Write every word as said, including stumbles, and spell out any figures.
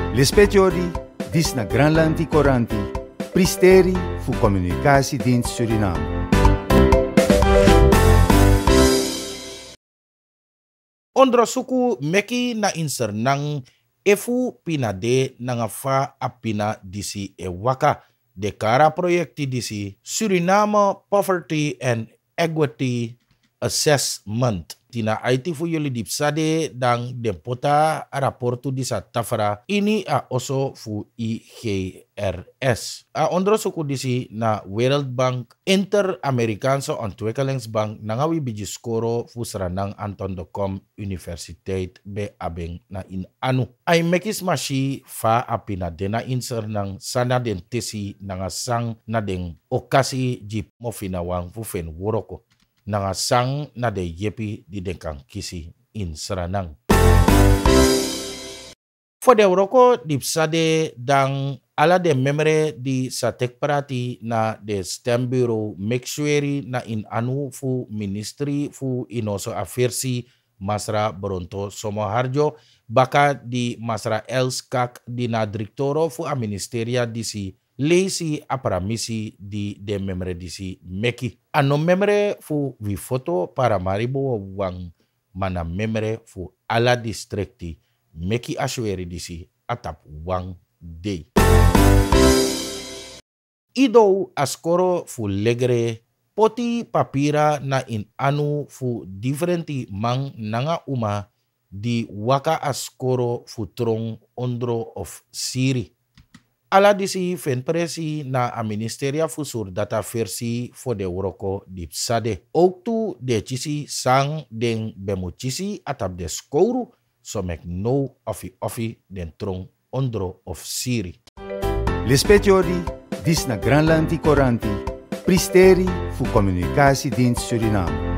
Lispetiori, dis na Granlandi Coranti, Pristeri fu Communicatiedienst Suriname. Onderzoeku meki na inser nang efu pinade nanga fa apina disi e waka de kara projekti disi Suriname Poverty and Equity Assessment. Tina I T fu yoli dipsade dang dempota raportu disa tafara ini a oso fu I G R S. A onderzoeku disi na World Bank Inter-Amerikaanse Ontwikkelingsbank nangawi biji skoro fu Sranang Anton de Kom Universiteit be abeng na in anu. Ay mekis mashi fa apina dena inser nang sana den tesi nanga sang na den okasi jip mofinawang fu fen woroko. Nanga sang na de yepi di denkang kisi in Sranang. For de woroko dipsade dang ala de memre di satek prati na de stem bureau meksueri na in anu fu ministry fu inoso afersi Masra Bronto Somoharjo baka di Masra Elskak di na direktoro fu a ministeria disi leisi aparamisi di de memre disi meki. Ano memre fu vi foto para maribo wang mana memre fu ala districti meki asweri disi atap wang day. Ido askoro fu legre poti papira na in anu fu differenti mang nanga uma di waka askoro fu trong ondro of Siri. Ala disi fen presi na a ministeria fu sur data versi fo de woroko dipsade. Ook tu de chisi sang den bemu chisi atap de skouru so mek no ofi ofi den trong ondro of Siri. Lispetiori, dis na Granlandi Coranti, Pristeri fu Communicatiedienst Suriname.